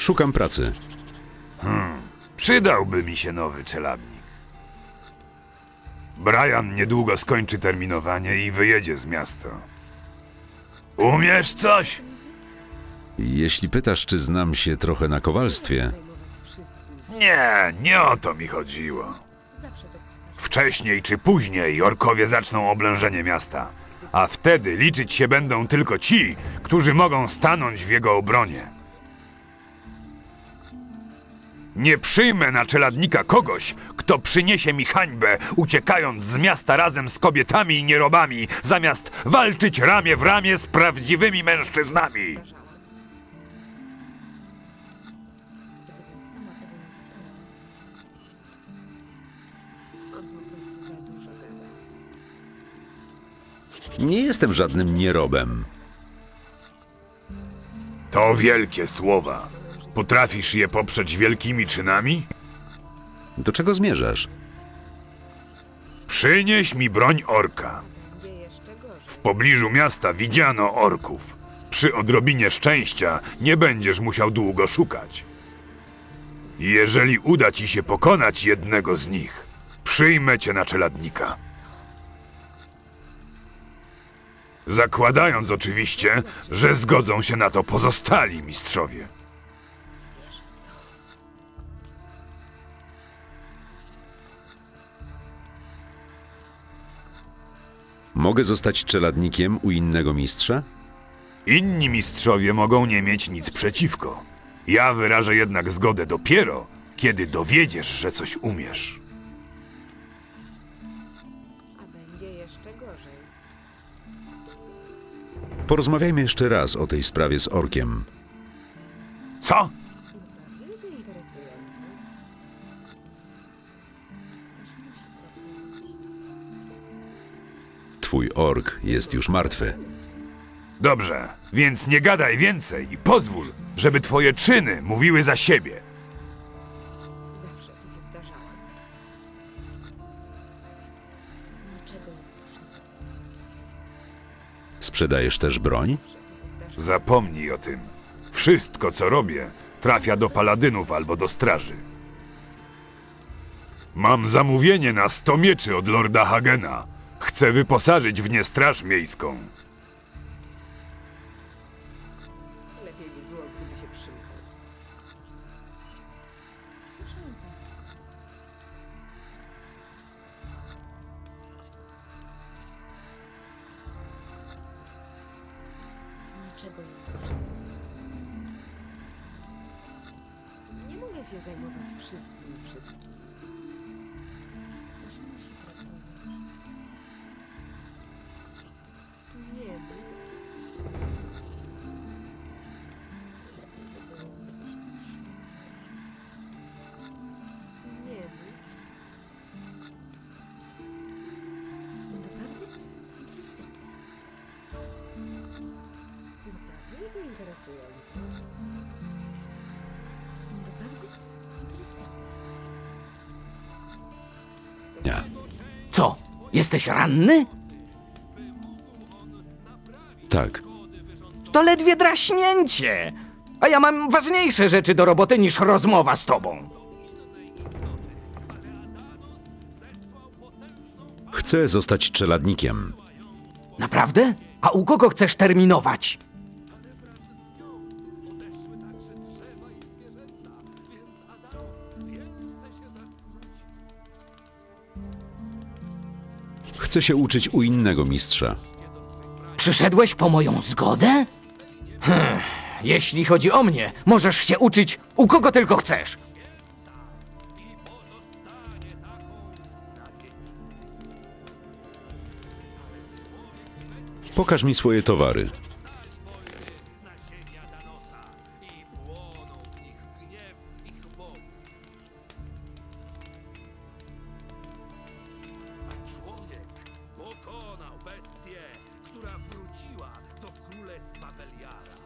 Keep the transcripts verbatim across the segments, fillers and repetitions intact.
Szukam pracy. Hmm, przydałby mi się nowy czeladnik. Brian niedługo skończy terminowanie i wyjedzie z miasta. Umiesz coś? Jeśli pytasz, czy znam się trochę na kowalstwie, Nie, nie o to mi chodziło. Wcześniej czy później orkowie zaczną oblężenie miasta, a wtedy liczyć się będą tylko ci, którzy mogą stanąć w jego obronie. Nie przyjmę na czeladnika kogoś, kto przyniesie mi hańbę, uciekając z miasta razem z kobietami i nierobami, zamiast walczyć ramię w ramię z prawdziwymi mężczyznami. nie jestem żadnym nierobem. To wielkie słowa. Potrafisz je poprzeć wielkimi czynami? Do czego zmierzasz? Przynieś mi broń orka. W pobliżu miasta widziano orków. Przy odrobinie szczęścia nie będziesz musiał długo szukać. Jeżeli uda ci się pokonać jednego z nich, przyjmę cię na czeladnika. Zakładając oczywiście, że zgodzą się na to pozostali mistrzowie. Mogę zostać czeladnikiem u innego mistrza? Inni mistrzowie mogą nie mieć nic przeciwko. Ja wyrażę jednak zgodę dopiero, kiedy dowiedziesz, że coś umiesz. A będzie jeszcze gorzej. Porozmawiajmy jeszcze raz o tej sprawie z orkiem. Co? Naprawdę interesujące. Twój ork jest już martwy. Dobrze, więc nie gadaj więcej i pozwól, żeby twoje czyny mówiły za siebie. Zawsze to powtarzałam. Niczego nie proszę. Sprzedajesz też broń? Zapomnij o tym. Wszystko, co robię, trafia do paladynów albo do straży. Mam zamówienie na sto mieczy od lorda Hagena. Chcę wyposażyć w nie straż miejską. Lepiej by było, gdyby się przymknął. Słyszałam co. Niczego nie proszę. Nie mogę się zajmować wszystkim i wszystkim. Ktoś musi pracować. Tu nie był. Nie był. Doprawdy? Interesujące. Doprawdy to interesujące. Doprawdy interesujące. Nie. Co? Jesteś ranny? Tak. To ledwie draśnięcie. A ja mam ważniejsze rzeczy do roboty niż rozmowa z tobą. Chcę zostać czeladnikiem. Naprawdę? A u kogo chcesz terminować? Chcę się uczyć u innego mistrza. Przyszedłeś po moją zgodę? Hmm. Jeśli chodzi o mnie, możesz się uczyć u kogo tylko chcesz. Pokaż mi swoje towary. Pokonał bestię, która wróciła do królestwa Beliara.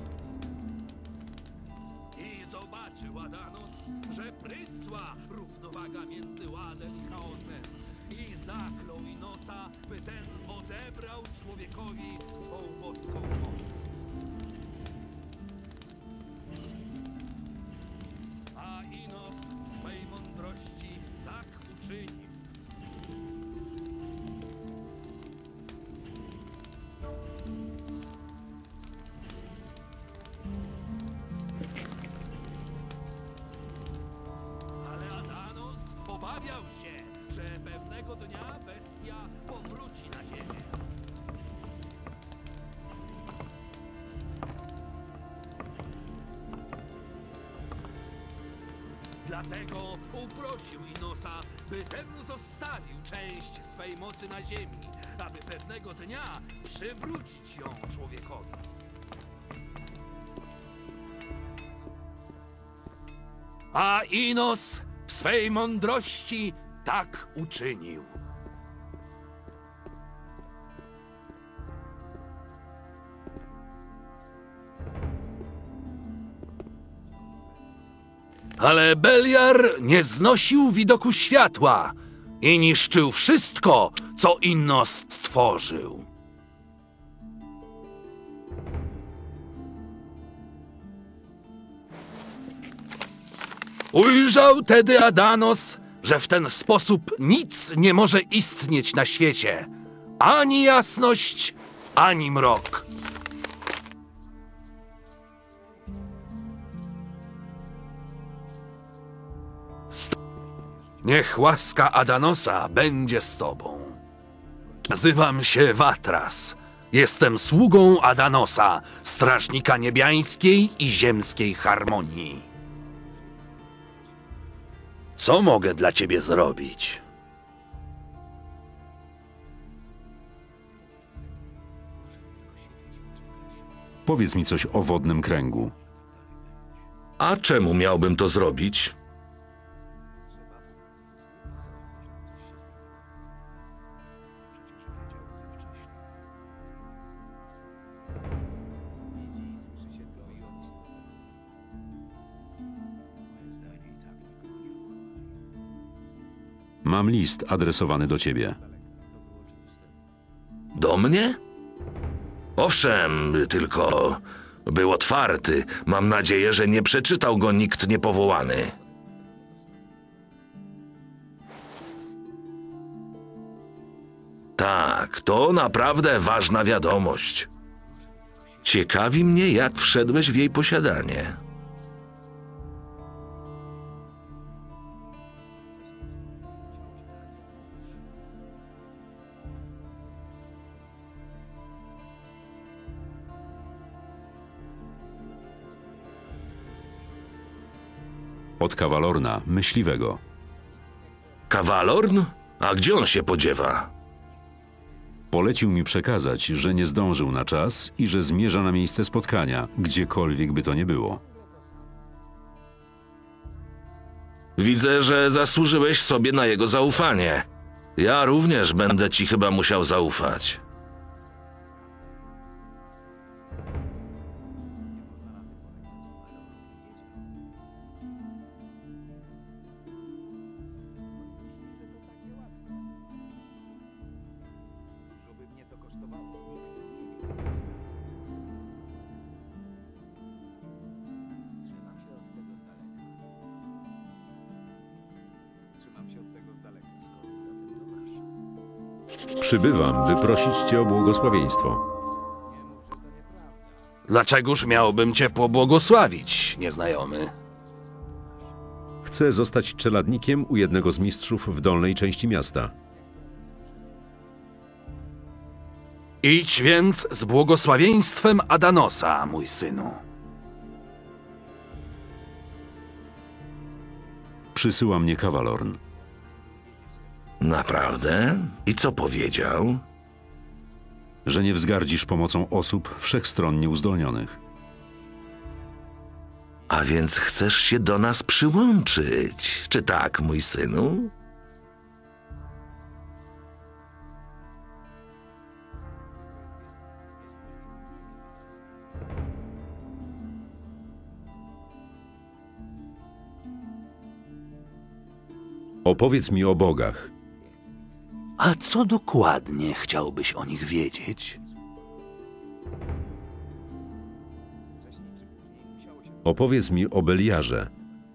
I zobaczył Adanos, że prysła równo zabrał człowiekowi swą boską moc. A Inos w swej mądrości tak uczynił. Ale Adanos obawiał się, że pewnego dnia bestia powróci na ziemię. Dlatego uprosił Inosa, by ten zostawił część swej mocy na ziemi, aby pewnego dnia przywrócić ją człowiekowi. A Inos w swej mądrości tak uczynił. Ale Beliar nie znosił widoku światła i niszczył wszystko, co Innos stworzył. Ujrzał tedy Adanos, że w ten sposób nic nie może istnieć na świecie. Ani jasność, ani mrok. St- Niech łaska Adanosa będzie z tobą. Nazywam się Watras. Jestem sługą Adanosa, strażnika niebiańskiej i ziemskiej harmonii. Co mogę dla ciebie zrobić? Powiedz mi coś o wodnym kręgu. A czemu miałbym to zrobić? Mam list adresowany do ciebie. Do mnie? Owszem, tylko był otwarty. Mam nadzieję, że nie przeczytał go nikt niepowołany. Tak, to naprawdę ważna wiadomość. Ciekawi mnie, jak wszedłeś w jej posiadanie. Od Kawalorna, myśliwego. Kawalorn? A gdzie on się podziewa? Polecił mi przekazać, że nie zdążył na czas i że zmierza na miejsce spotkania, gdziekolwiek by to nie było. Widzę, że zasłużyłeś sobie na jego zaufanie. Ja również będę ci chyba musiał zaufać. Przybywam, by prosić cię o błogosławieństwo. Dlaczegoż miałbym cię pobłogosławić, nieznajomy? Chcę zostać czeladnikiem u jednego z mistrzów w dolnej części miasta. Idź więc z błogosławieństwem Adanosa, mój synu. Przysyła mnie Kawalorn. Naprawdę? I co powiedział? Że nie wzgardzisz pomocą osób wszechstronnie uzdolnionych. A więc chcesz się do nas przyłączyć, czy tak, mój synu? Opowiedz mi o bogach. A co dokładnie chciałbyś o nich wiedzieć? Opowiedz mi o Beliarze.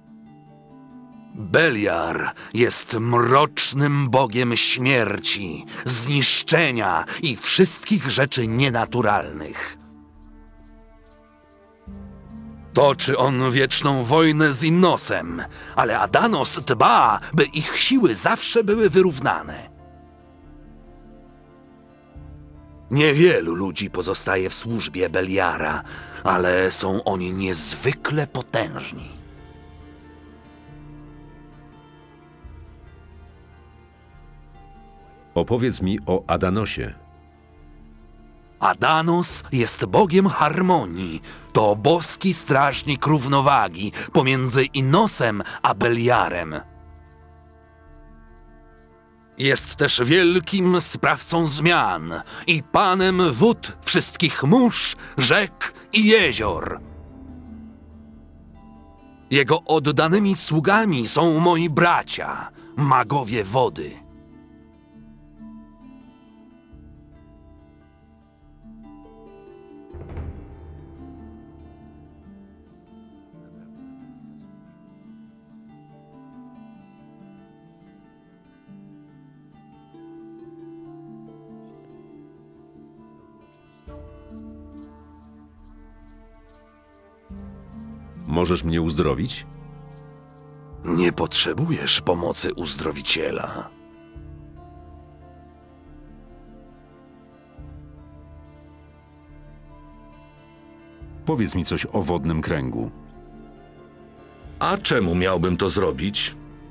Beliar jest mrocznym bogiem śmierci, zniszczenia i wszystkich rzeczy nienaturalnych. Toczy on wieczną wojnę z Innosem, ale Adanos dba, by ich siły zawsze były wyrównane. Niewielu ludzi pozostaje w służbie Beliara, ale są oni niezwykle potężni. Opowiedz mi o Adanosie. Adanos jest bogiem harmonii. To boski strażnik równowagi pomiędzy Innosem a Beliarem. Jest też wielkim sprawcą zmian i panem wód wszystkich mórz, rzek i jezior. Jego oddanymi sługami są moi bracia, magowie wody. Możesz mnie uzdrowić? Nie potrzebujesz pomocy uzdrowiciela. Powiedz mi coś o wodnym kręgu. A czemu miałbym to zrobić?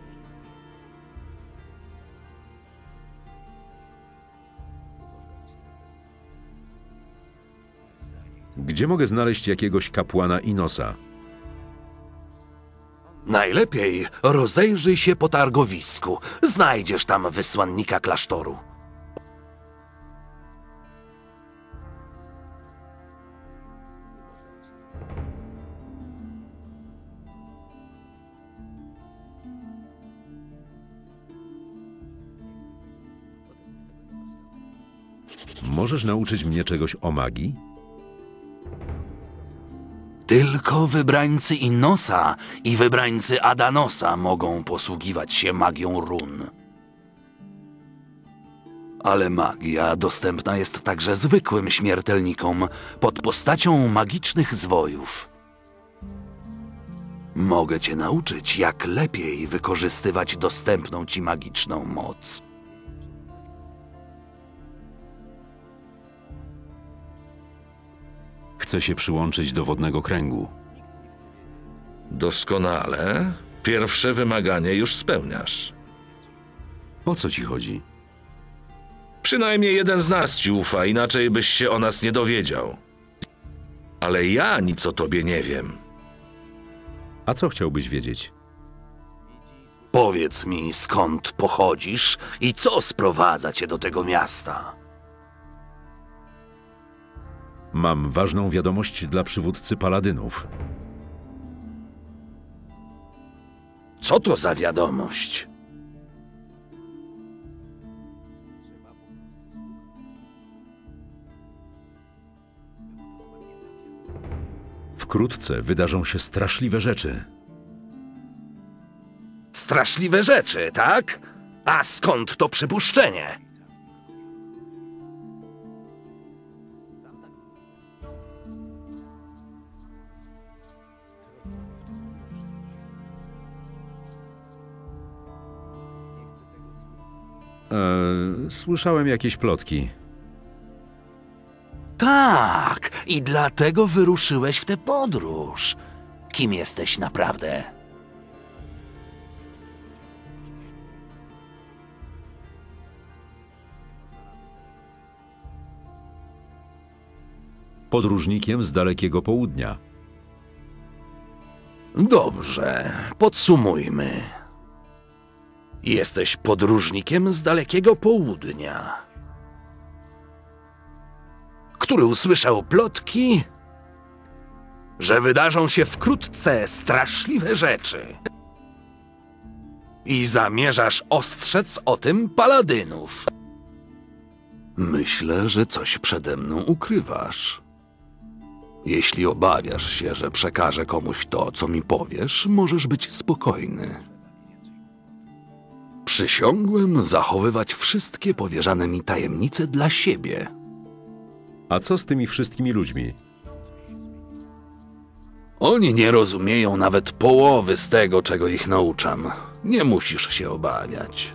Gdzie mogę znaleźć jakiegoś kapłana Inosa? Najlepiej rozejrzyj się po targowisku. Znajdziesz tam wysłannika klasztoru. Możesz nauczyć mnie czegoś o magii? Tylko wybrańcy Innosa i wybrańcy Adanosa mogą posługiwać się magią run. Ale magia dostępna jest także zwykłym śmiertelnikom pod postacią magicznych zwojów. Mogę cię nauczyć, jak lepiej wykorzystywać dostępną ci magiczną moc. Chcę się przyłączyć do wodnego kręgu. Doskonale. Pierwsze wymaganie już spełniasz. O co ci chodzi? Przynajmniej jeden z nas ci ufa, inaczej byś się o nas nie dowiedział. Ale ja nic o tobie nie wiem. A co chciałbyś wiedzieć? Powiedz mi, skąd pochodzisz i co sprowadza cię do tego miasta? Mam ważną wiadomość dla przywódcy paladynów. Co to za wiadomość? Wkrótce wydarzą się straszliwe rzeczy. Straszliwe rzeczy, tak? A skąd to przypuszczenie? Eee, słyszałem jakieś plotki. Tak, i dlatego wyruszyłeś w tę podróż. Kim jesteś naprawdę? Podróżnikiem z dalekiego południa. Dobrze, podsumujmy. Jesteś podróżnikiem z dalekiego południa, który usłyszał plotki, że wydarzą się wkrótce straszliwe rzeczy. I zamierzasz ostrzec o tym paladynów. Myślę, że coś przede mną ukrywasz. Jeśli obawiasz się, że przekażę komuś to, co mi powiesz, możesz być spokojny. Przysiągłem zachowywać wszystkie powierzane mi tajemnice dla siebie. A co z tymi wszystkimi ludźmi? Oni nie rozumieją nawet połowy z tego, czego ich nauczam. Nie musisz się obawiać.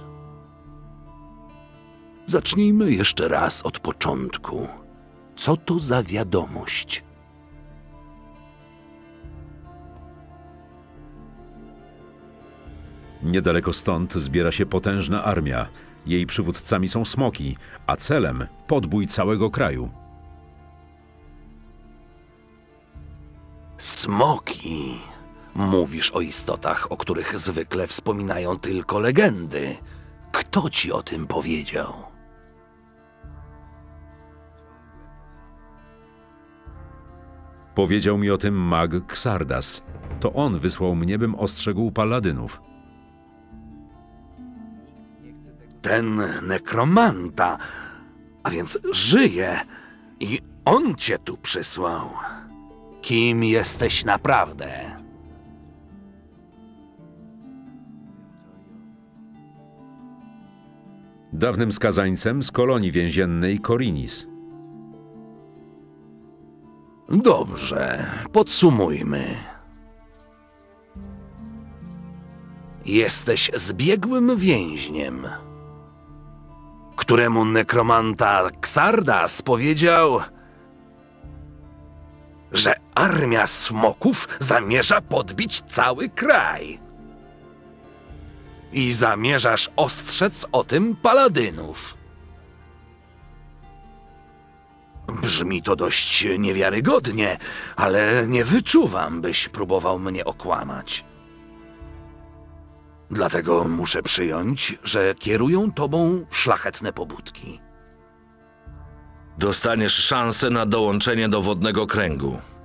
Zacznijmy jeszcze raz od początku. Co to za wiadomość? Niedaleko stąd zbiera się potężna armia. Jej przywódcami są smoki, a celem podbój całego kraju. Smoki. Mówisz o istotach, o których zwykle wspominają tylko legendy. Kto ci o tym powiedział? Powiedział mi o tym mag Xardas. To on wysłał mnie, bym ostrzegł paladynów. Ten nekromanta, a więc żyje i on cię tu przysłał. Kim jesteś naprawdę? Dawnym skazańcem z kolonii więziennej Korinis. Dobrze, podsumujmy. Jesteś zbiegłym więźniem, któremu nekromanta Xardas powiedział, że armia smoków zamierza podbić cały kraj. I zamierzasz ostrzec o tym paladynów. Brzmi to dość niewiarygodnie, ale nie wyczuwam, byś próbował mnie okłamać. Dlatego muszę przyjąć, że kierują tobą szlachetne pobudki. Dostaniesz szansę na dołączenie do Wodnego Kręgu.